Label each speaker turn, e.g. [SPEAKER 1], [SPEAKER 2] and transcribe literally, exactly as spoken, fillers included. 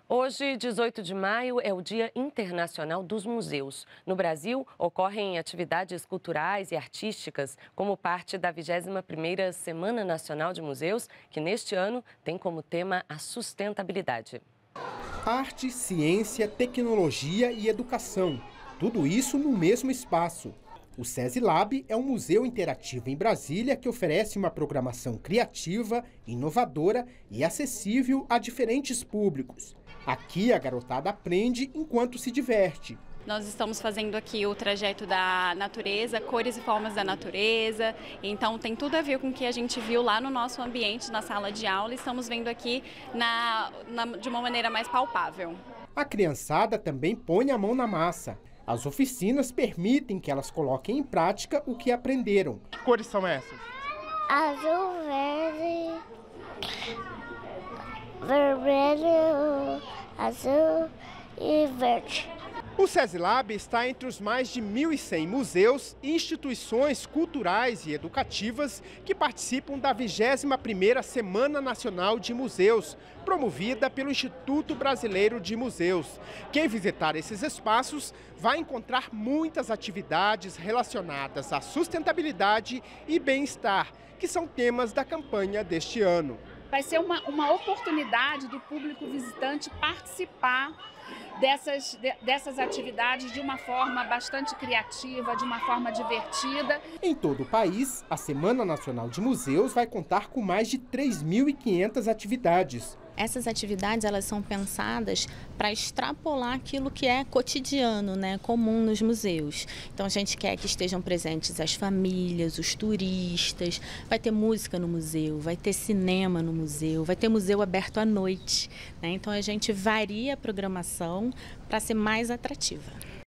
[SPEAKER 1] Hoje, dezoito de maio, é o Dia Internacional dos Museus. No Brasil, ocorrem atividades culturais e artísticas como parte da vigésima primeira Semana Nacional de Museus, que neste ano tem como tema a sustentabilidade.
[SPEAKER 2] Arte, ciência, tecnologia e educação. Tudo isso no mesmo espaço. O SESI-Lab é um museu interativo em Brasília que oferece uma programação criativa, inovadora e acessível a diferentes públicos. Aqui a garotada aprende enquanto se diverte.
[SPEAKER 3] Nós estamos fazendo aqui o trajeto da natureza, cores e formas da natureza, então tem tudo a ver com o que a gente viu lá no nosso ambiente, na sala de aula, e estamos vendo aqui na, na, de uma maneira mais palpável.
[SPEAKER 2] A criançada também põe a mão na massa. As oficinas permitem que elas coloquem em prática o que aprenderam. Que cores são essas?
[SPEAKER 4] Azul, verde, vermelho, azul e verde.
[SPEAKER 2] O SESI-Lab está entre os mais de mil e cem museus e instituições culturais e educativas que participam da vigésima primeira Semana Nacional de Museus, promovida pelo Instituto Brasileiro de Museus. Quem visitar esses espaços vai encontrar muitas atividades relacionadas à sustentabilidade e bem-estar, que são temas da campanha deste ano.
[SPEAKER 5] Vai ser uma, uma oportunidade do público visitante participar dessas, dessas atividades de uma forma bastante criativa, de uma forma divertida.
[SPEAKER 2] Em todo o país, a Semana Nacional de Museus vai contar com mais de três mil e quinhentas atividades.
[SPEAKER 6] Essas atividades elas são pensadas para extrapolar aquilo que é cotidiano, né, comum nos museus. Então a gente quer que estejam presentes as famílias, os turistas, vai ter música no museu, vai ter cinema no museu, vai ter museu aberto à noite, né? Então a gente varia a programação para ser mais atrativa.